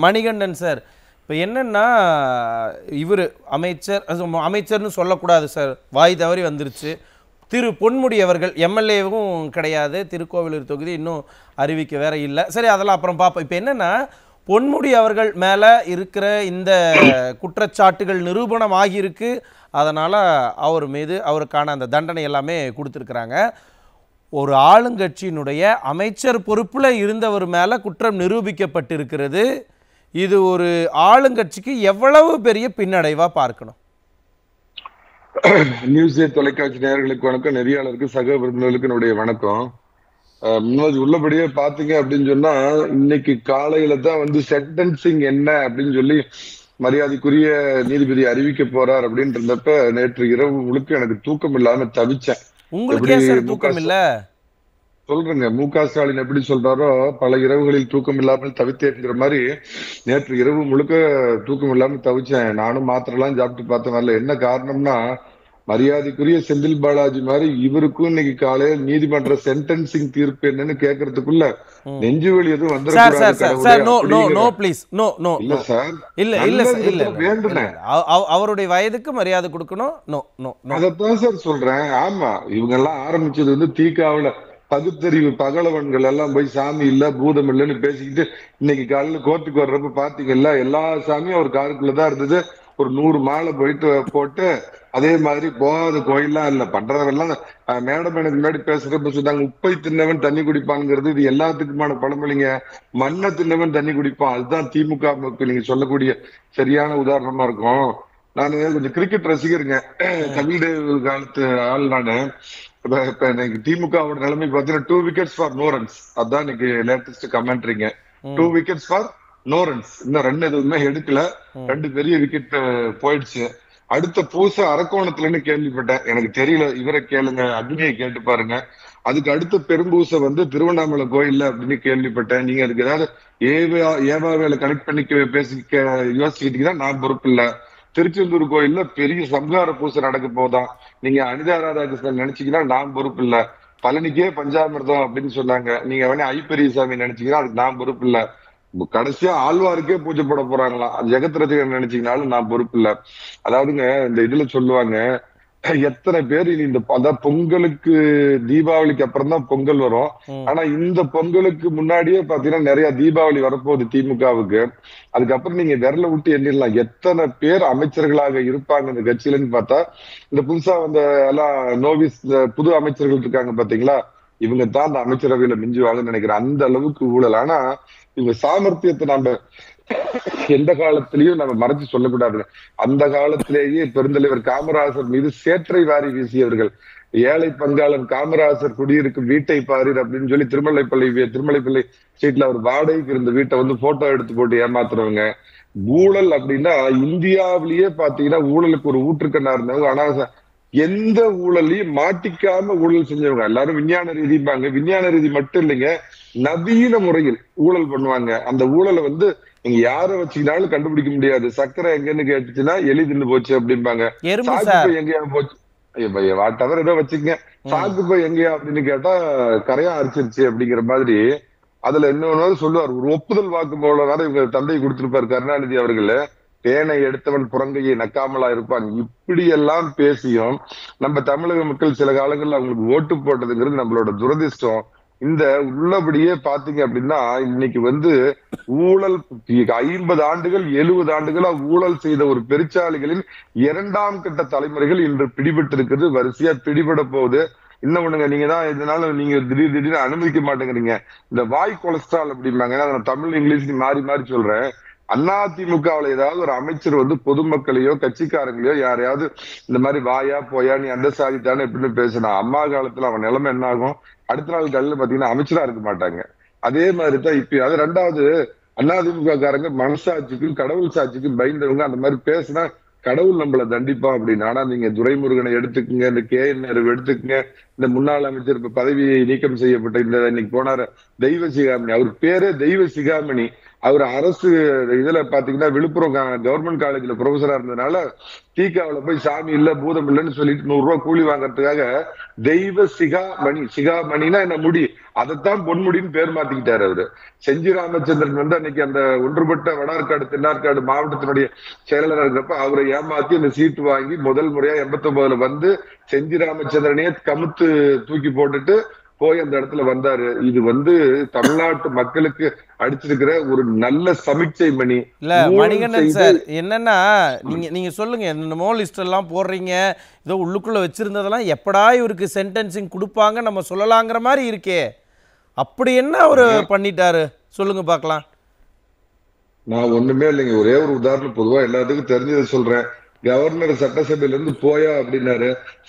Manikandan sir, இப்போ என்னன்னா இவர் அமைச்சர்னு சொல்லக்கூடாது சார், வாய் தவறி வந்துருச்சு. திரு பொன்முடி அவர்கள் எம்எல்ஏவும் கிடையாது, திருக்கோவிலூர் தொகுதி இன்னும் அறிவிக்க வேற இல்லை. சரி, அதெல்லாம் அப்புறம் பார்ப்போம். இப்போ என்னன்னா பொன்முடி அவர்கள் மேலே இருக்கிற இந்த குற்றச்சாட்டுகள் நிரூபணம் ஆகியிருக்கு. அதனால் அவர் மீது அவருக்கான அந்த தண்டனை எல்லாமே கொடுத்துருக்குறாங்க. ஒரு ஆளுங்கட்சியினுடைய அமைச்சர் பொறுப்பில் இருந்தவர் மேலே குற்றம் நிரூபிக்கப்பட்டிருக்கிறது. இது ஒரு ஆளுங்கட்சிக்கு எவ்வளவு பெரிய பின்னடைவாக பார்க்கணும்? நியூஸ் தொலைக்காட்சி நேயர்களுக்கு வணக்கம், நெறியாளருக்கு சக விருந்தினர்களுக்கு என்னுடைய வணக்கம். உள்ளபடியே பாத்தீங்க அப்படின்னு சொன்னா, இன்னைக்கு காலையில தான் வந்து சென்டென்சிங் என்ன அப்படின்னு சொல்லி மரியாதைக்குரிய நீதிபதி அறிவிக்க போறார் அப்படின்னு இருந்தப்ப நேற்று இரவு முழுக்க எனக்கு தூக்கம் இல்லாம தவிச்சேன். சொல்றேங்க, மு.க. ஸ்டாலின் எப்படி சொல்றாரோ, பல இரவுகளில் தூக்கம் இல்லாமல் தவித்தேங்கிற மாதிரி நேற்று இரவு முழுக்க தூக்கம் இல்லாம தவிச்சேன். நானும் மாத்திரை எல்லாம் சாப்பிட்டு பார்த்தேன். வரல. என்ன காரணம்னா, மரியாதைக்குரிய செந்தில் பாலாஜி மாதிரி இவருக்கும் இன்னைக்கு காலையில நீதிமன்ற சென்டென்சிங் தீர்ப்பு என்னன்னு கேட்கறதுக்குள்ள நெஞ்சுவலி எதுவும் அவருடைய வயதுக்கு மரியாதை கொடுக்கணும். அதான் சார் சொல்றேன். ஆமா, இவங்க எல்லாம் ஆரம்பிச்சது வந்து தீக்காவில பகுத்தறிவு பகலவன்கள் எல்லாம் போய் சாமி இல்ல பூதம் இல்லைன்னு பேசிக்கிட்டு இன்னைக்கு காலையில கோர்ட்டுக்கு வர்றப்ப பாத்தீங்கல்ல, எல்லா சாமியும் அவர் காருக்குள்ளதான் இருந்தது. ஒரு 100 மாலை போட்டு அதே மாதிரி போகாத கோயில்லாம் இல்ல. பண்றதெல்லாம் மேடம் எனக்கு முன்னாடி பேசுறப்ப சொன்னாங்க, உப்பை தின்னவன் தண்ணி குடிப்பான்ங்கிறது இது எல்லாத்துக்குமான பழமொழிங்க. மண்ணை தின்னவன் தண்ணி குடிப்பான். அதுதான் திமுக நீங்க சொல்லக்கூடிய சரியான உதாரணமா இருக்கும். நான் கொஞ்சம் கிரிக்கெட் ரசிகருங்க, தமிழ் காலத்து ஆள் நானு. இப்ப இன்னைக்கு திமுகவோட நிலைமை பாத்தீங்கன்னா 2 wickets for no runs. அதான் இன்னைக்கு லேட்டஸ்ட் கமெண்ட்ரிங்க. 2 wickets for no runs. இன்னும் ரன் எதுவுமே எடுக்கல, 2 பெரிய விக்கெட் போயிடுச்சு. அடுத்த பூச அரக்கோணத்துலன்னு கேள்விப்பட்டேன், எனக்கு தெரியல, இவரை கேளுங்க, அக்னியை கேட்டு பாருங்க. அதுக்கு அடுத்த பெரும்பூசை வந்து திருவண்ணாமலை கோயில்ல அப்படின்னு கேள்விப்பட்டேன். நீங்க அதுக்கு ஏதாவது ஏவாவேல கனெக்ட் பண்ணி யோசிக்கிட்டீங்கன்னா நான் பொறுப்பு இல்ல. திருச்செந்தூர் கோயில்ல பெரிய சம்ஹார பூசை நடக்க போதான், நீங்க அனிதா ராதாகிருஷ்ணன் நினைச்சீங்கன்னா நான் பொறுப்பு இல்ல. பழனிக்கே பஞ்சாமிர்தம் அப்படின்னு சொன்னாங்க, நீங்க வேணா ஐப்பெரியசாமி நினைச்சீங்கன்னா அதுக்கு நான் பொறுப்பு இல்ல. கடைசியா ஆழ்வாருக்கே பூஜை போட போறாங்களாம், ஜெகத் ரசிகன் நினைச்சீங்கனாலும் நான் பொறுப்பு இல்ல. அதாவதுங்க, இந்த இதுல சொல்லுவாங்க, எத்தனை பேர் இந்த பொங்கலுக்கு தீபாவளிக்கு அப்புறம் தான் பொங்கல் வரும். ஆனா இந்த பொங்கலுக்கு முன்னாடியே பாத்தீங்கன்னா நிறைய தீபாவளி வரப்போகுது திமுகவுக்கு. அதுக்கப்புறம் நீங்க விரல விட்டு எண்ணிடலாம் எத்தனை பேர் அமைச்சர்களாக இருப்பாங்க இந்த கட்சியிலன்னு பார்த்தா. இந்த புதுசா வந்த எல்லாம் நோவிஸ் புது அமைச்சர்கள் இருக்காங்க பாத்தீங்களா, இவங்க தான் அந்த அமைச்சரவையில மிஞ்சுவாங்கன்னு நினைக்கிறேன். அந்த அளவுக்கு ஊழல். ஆனா இவங்க சாமர்த்தியத்தை நம்ம எந்த காலத்திலயும் நம்ம மறைச்சு சொல்லக்கூடாது. அந்த காலத்திலேயே பெருந்தலைவர் காமராசர் மீது சேற்றை வாரி வீசியவர்கள். ஏழை பங்காளன் காமராசர் குடியிருக்கும் வீட்டை பாரு அப்படின்னு சொல்லி திருமலைப்பள்ளி ஸ்ட்ரீட்ல அவர் வாடகைக்கு இருந்த வீட்டை வந்து போட்டோ எடுத்து போட்டு ஏமாத்துறவங்க. ஊழல் அப்படின்னா இந்தியாவிலேயே பாத்தீங்கன்னா ஊழலுக்கு ஒரு ஊற்றுக்கண்ணா இருந்தவங்க. ஆனா எந்த ஊழலையும் மாட்டிக்காம ஊழல் செஞ்சவங்க. எல்லாரும் விஞ்ஞான ரீதிப்பாங்க, விஞ்ஞான ரீதி மட்டும் இல்லைங்க, நவீன முறையில் ஊழல் பண்ணுவாங்க. அந்த ஊழலை வந்து நீங்க யார வச்சுக்கினாலும் கண்டுபிடிக்க முடியாது. சக்கரை எங்கன்னு கேட்டுச்சுன்னா எலி தின்னு போச்சு அப்படிம்பாங்க. சாக்கு போய் எங்கேயா போச்சு, வாட்டவர் ஏதோ வச்சுக்கங்க, சாக்கு போய் எங்கேயா அப்படின்னு கேட்டா கரையா அரிச்சிருச்சு அப்படிங்கிற மாதிரி. அதுல இன்னொன்னு சொல்லுவார், ஒரு ஒப்புதல் வாக்கு மூலம் இவங்க தந்தை கொடுத்திருப்பாரு கருணாநிதி அவர்கள், தேனை எடுத்தவன் புறங்கையை நக்காமலா இருப்பான். இப்படி எல்லாம் பேசியும் நம்ம தமிழக மக்கள் சில காலங்கள்ல அவங்களுக்கு ஓட்டு போட்டதுங்கிறது நம்மளோட துரதிர்ஷ்டம். இந்த உள்ளபடியே பாத்தீங்க அப்படின்னா இன்னைக்கு வந்து ஊழல் 50 ஆண்டுகள் 70 ஆண்டுகளா ஊழல் செய்த ஒரு பெருச்சாளிகளின் 2ஆம் கட்ட தலைமுறைகள் இன்று பிடிபட்டு இருக்கிறது, வரிசையா பிடிபட போகுது. இன்னொண்ணுங்க, நீங்க தான் இதனால நீங்க திடீர்னு அனுமதிக்க மாட்டேங்கிறீங்க. இந்த வாய் கொலஸ்ட்ரால் அப்படிம்பாங்க, நான் தமிழ் இங்கிலீஷ் மாறி மாறி சொல்றேன். அதிமுகவுல ஏதாவது ஒரு அமைச்சர் வந்து பொதுமக்களையோ கட்சிக்காரங்களையோ யாரையாவது இந்த மாதிரி வாயா போயா நீ அந்த சாதித்தானே எப்படின்னு பேசினா அம்மா காலத்துல அவன் நிலைமை என்ன ஆகும்? அடுத்த நாள் காலையில பாத்தீங்கன்னா அமைச்சரா இருக்க மாட்டாங்க. அதே மாதிரிதான் இப்ப. அது ரெண்டாவது, அதிமுக காரங்க மனசாட்சிக்கும் கடவுள் சாட்சிக்கும் பயந்தவங்க. அந்த மாதிரி பேசினா கடவுள் நம்மள தண்டிப்பான் அப்படின்னு. ஆனா நீங்க துரைமுருகனை எடுத்துக்கங்க, இந்த KN எடுத்துக்கங்க, இந்த முன்னாள் அமைச்சர் இப்ப பதவியை நீக்கம் செய்யப்பட்ட இந்த இன்னைக்கு போனார தெய்வ சிகாமணி, அவர் பேரே தெய்வ சிகாமணி. அவர் அரசு இதுல பாத்தீங்கன்னா விழுப்புரம் கவர்மெண்ட் காலேஜ்ல ப்ரொஃபஸரா இருந்ததுனால தீக்காவில போய் சாமி இல்ல பூதம் இல்லைன்னு சொல்லிட்டு 100 ரூபாய் கூலி வாங்கறதுக்காக தெய்வ சிகாமணினா என்ன முடி, அதைத்தான் பொன்முடின்னு பேர் மாத்திக்கிட்டாரு அவரு. செஞ்சி ராமச்சந்திரன் வந்து அன்னைக்கு அந்த ஒன்றுபட்ட வடார்காடு தென்னார்காடு மாவட்டத்தினுடைய செயலாளர் இருக்கிறப்ப அவரை ஏமாத்தி அந்த சீட்டு வாங்கி முதல் முறையா 89ல வந்து செஞ்சி ராமச்சந்திரனையே கமுத்து தூக்கி போட்டுட்டு போய் அந்த இடத்துல வந்தாரு. இது வந்து தமிழ்நாட்டு மக்களுக்கு அடிச்சிருக்கிற ஒரு நல்ல சமிக்சை மணி. இல்ல மணிகண்டன் சார், என்னன்னா நீங்க சொல்லுங்க, என்னமோ லிஸ்ட் எல்லாம் போடுறீங்க, ஏதோ உள்ளுக்குள்ள வச்சிருந்ததெல்லாம் எப்படா இவருக்கு சென்டென்சிங் கொடுப்பாங்க நம்ம சொல்லலாங்கிற மாதிரி இருக்கே. அப்படி என்ன அவரு பண்ணிட்டாரு சொல்லுங்க பார்க்கலாம். நான் ஒண்ணுமே இல்லைங்க, ஒரே ஒரு உதாரணம் பொதுவா எல்லாத்துக்கும் தெரிஞ்சதை சொல்றேன். கவர்னர் சட்டசபையில இருந்து போயா அப்படின்னாரு.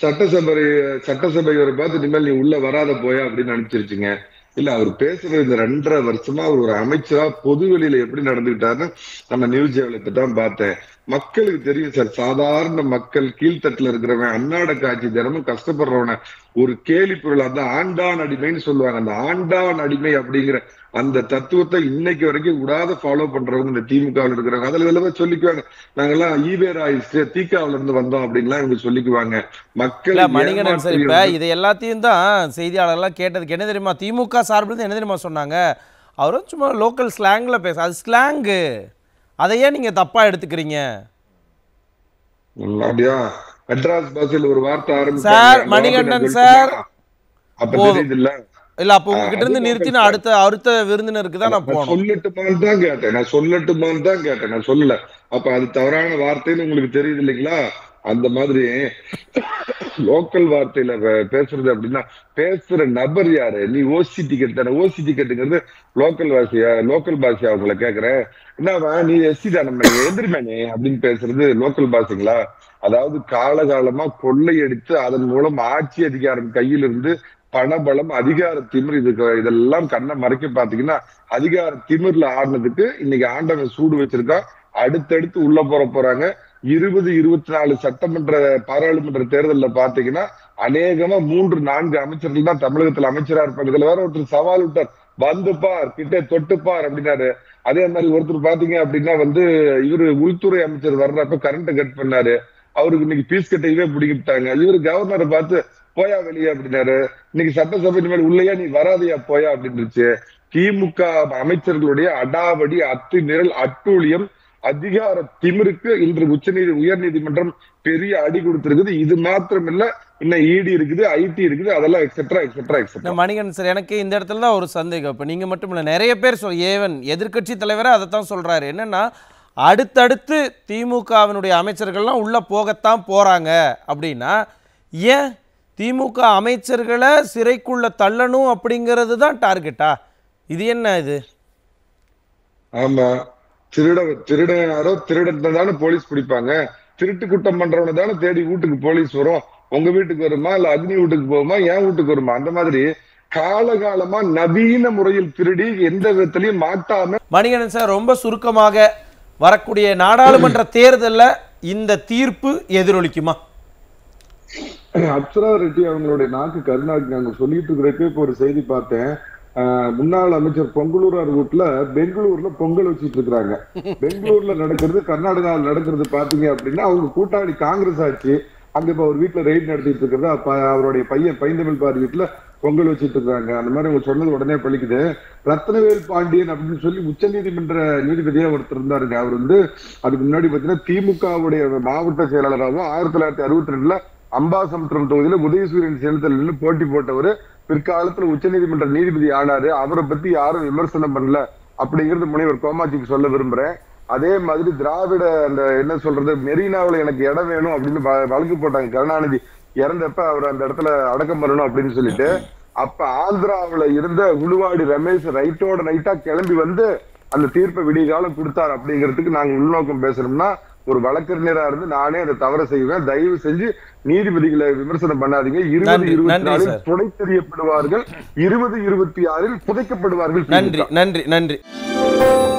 சட்டசபை ஒரு பார்த்து இனிமேல் நீ உள்ள வராத போயா அப்படின்னு அனுப்பிச்சிருச்சுங்க. இல்ல அவர் பேசுறது இந்த 2.5 வருஷமா அவர் ஒரு அமைச்சரா பொது வெளியில எப்படி நடந்துகிட்டாருன்னு நம்ம நியூஸ் ஜேவலத்தை தான் பார்த்தேன். மக்களுக்கு தெரியும் சார், சாதாரண மக்கள் கீழ்த்தட்டுல இருக்கிறவன் அன்னாட காட்சி தினமும் கஷ்டப்படுறவன ஒரு கேலி பொருள், அந்த ஆண்டான் அடிமைன்னு சொல்லுவாங்க. அந்த ஆண்டான் அடிமை அப்படிங்கிற அந்த தத்துவத்தை இன்னைக்கு வரைக்கும் விடாத ஃபாலோ பண்றவங்க இந்த திமுகவில் இருக்கிறவங்க. அதுல இதெல்லாம் சொல்லிக்குவாங்க, நாங்கெல்லாம் ஈவேராயிஸ்ட் தீக்காவில இருந்து வந்தோம் அப்படின்லாம் இவங்க சொல்லிக்குவாங்க. மக்கள் மணிகண்டன் சார், இப்ப இதை எல்லாத்தையும் தான் செய்தியாளர்லாம் கேட்டதுக்கு என்ன தெரியுமா, திமுக சார்பில் என்ன தெரியுமா சொன்னாங்க, அவரும் சும்மா லோக்கல் ஸ்லாங்ல பேச, அது ஸ்லாங்கு, அதையே நீங்க தப்பா எடுத்துக்கிறீங்க. அப்படியா? மெட்ராஸ் பாஷையில் ஒரு வார்த்தை ஆரம்பிச்சு சார் மணிகண்டன் சார், அப்ப தெரியுது இல்ல இல்ல அப்ப உங்ககிட்ட இருந்து நிறுத்தி நான் அடுத்த விருந்தினருக்கு தான் நான் போனேன். சொல்லட்டுமான்னு தான் கேட்டேன், நான் சொல்லல. அப்ப அது தவறான வார்த்தைன்னு உங்களுக்கு தெரியுது இல்லைங்களா? அந்த மாதிரி லோக்கல் வார்த்தையில பேசுறது அப்படின்னா பேசுற நபர் யாரு? நீ ஓசி டிக்கெட் தானே. ஓசி டிக்கெட்டுங்கிறது லோக்கல் பாஷையா அவங்களை கேக்குறேன். என்னவா நீ எஸ்சி தானே எதிர்மேனே அப்படின்னு பேசுறது லோக்கல் பாஷைங்களா? அதாவது காலகாலமா கொள்ளையடித்து அதன் மூலம் ஆட்சி அதிகாரம் கையில் இருந்து பணபலம் அதிகார திமிர் இதெல்லாம் கண்ணை மறைக்க பாத்தீங்கன்னா அதிகார திமிர்ல ஆடினதுக்கு இன்னைக்கு ஆண்டவன் சூடு வச்சிருக்கான். அடுத்தடுத்து உள்ள போறாங்க. 2024 சட்டமன்ற பாராளுமன்ற தேர்தலில் பாத்தீங்கன்னா அநேகமா 3-4 அமைச்சர்கள் தான் தமிழகத்துல அமைச்சரா இருப்பாங்க. இதுல வேற ஒருத்தர் சவால் விட்டார், வந்து பார் கிட்டே தொட்டுப்பார் அப்படின்னாரு. அதே மாதிரி ஒருத்தர் பாத்தீங்க அப்படின்னா வந்து இவரு உள்துறை அமைச்சர் வர்றப்ப கரண்ட் கட் பண்ணாரு. அவருக்கு இன்னைக்கு பீஸ் கட்டையவே பிடிக்கிட்டாங்க. இவரு கவர்னரை பார்த்து போயா வெளியே அப்படின்னாரு. இன்னைக்கு சட்டசபை மேல் உள்ளையா நீ வராதையா போயா அப்படின்னுச்சு. திமுக அமைச்சர்களுடைய அடாவடி அத்துமீறல் அட்டூழியம் அதிகார திமிருக்கு இன்று உயர் நீதிமன்றம் பெரிய அடி கொடுத்திருக்குது. இது மாத்திரம் இல்ல, இன்னும் இடி இருக்குது, ஐடி இருக்குது, அதெல்லாம் எக்ஸெட்ரா. மணிகண்டன் சார், எனக்கு இந்த இடத்துல தான் ஒரு சந்தேகம். இப்ப நீங்க மட்டும் இல்ல, நிறைய பேர் ஏவன் எதிர்கட்சி தலைவரே அதைத்தான் சொல்றாரு. என்னன்னா அடுத்தடுத்து திமுகவினுடைய அமைச்சர்கள்லாம் உள்ள போகத்தான் போறாங்க அப்படின்னா ஏன் திமுக அமைச்சர்களை சிறைக்குள்ள தள்ளணும் அப்படிங்கிறது தான் டார்கெட்டா? இது என்ன இது? ஆமா, திருடனாரோ திருடன் தானே போலீஸ் பிடிப்பாங்க. திருட்டு குற்றம் பண்றவனை தானே தேடி வீட்டுக்கு போலீஸ் வரும். உங்க வீட்டுக்கு வருமா இல்ல அக்னி வீட்டுக்கு போகுமா, என் வீட்டுக்கு வருமா? அந்த மாதிரி காலகாலமா நவீன முறையில் திருடி எந்த விதத்திலையும் மாட்டாம. மணிகண்டன் சார், ரொம்ப சுருக்கமாக வரக்கூடிய நாடாளுமன்ற தேர்தல்ல இந்த தீர்ப்பு எதிரொலிக்குமா? அப்சரா ரெட்டி அவங்களுடைய நாக்கு கருணாக்கு நாங்க சொல்லிட்டு இருக்கிறதுக்கு இப்ப ஒரு செய்தி பார்த்தேன். முன்னாள் அமைச்சர் பொங்கலூரார் வீட்டுல பெங்களூர்ல பொங்கல் வச்சிட்டு இருக்கிறாங்க. பெங்களூர்ல நடக்கிறது கர்நாடகாவில் நடக்கிறது பாத்தீங்க அப்படின்னா அவங்க கூட்டாளி காங்கிரஸ் ஆட்சி. அங்க இப்ப அவர் வீட்டுல ரெய்ட் நடத்திட்டு இருக்கிறது. அப்ப அவருடைய பையன் பைந்தமிழ் பாரி வீட்டுல பொங்கல் வச்சிட்டு இருக்காங்க. அந்த மாதிரி அவங்க சொன்னது உடனே பழிக்குது. ரத்னவேல் பாண்டியன் அப்படின்னு சொல்லி உச்ச நீதிமன்ற நீதிபதியா ஒருத்தர் இருந்தாருங்க. அவர் வந்து அதுக்கு முன்னாடி பாத்தீங்கன்னா திமுகவுடைய மாவட்ட செயலாளராகவும் 1962 அம்பாசமுத்திரம் தொகுதியில உதயசூரியன் சேர்ந்தல் போட்டி போட்டவர். பிற்காலத்துல உச்ச நீதிமன்ற நீதிபதி ஆனாரு. அவரை பத்தி யாரும் விமர்சனம் பண்ணல அப்படிங்கிறது முனைவர் கோமாட்சிக்கு சொல்ல விரும்புறேன். அதே மாதிரி திராவிட அந்த என்ன சொல்றது மெரினாவில் எனக்கு இடம் வேணும் அப்படின்னு வழக்கு போட்டாங்க. கருணாநிதி இறந்தப்ப அவர் அந்த இடத்துல அடக்கம் பண்ணணும் அப்படின்னு சொல்லிட்டு அப்ப ஆந்திராவில இருந்த உளுவாடி ரமேஷ் ரைட்டோட நைட்டா கிளம்பி வந்து அந்த தீர்ப்பை விடிய காலம் கொடுத்தார். அப்படிங்கிறதுக்கு நாங்க உள்நோக்கம் பேசணும்னா ஒரு வழக்கறிஞரா இருந்து நானே அதை தவற செய்வேன். தயவு செஞ்சு நீதிபதிகளை விமர்சனம் பண்ணாதீங்க. 2024 துணை தெரியப்படுவார்கள், 2026 புதைக்கப்படுவார்கள். நன்றி.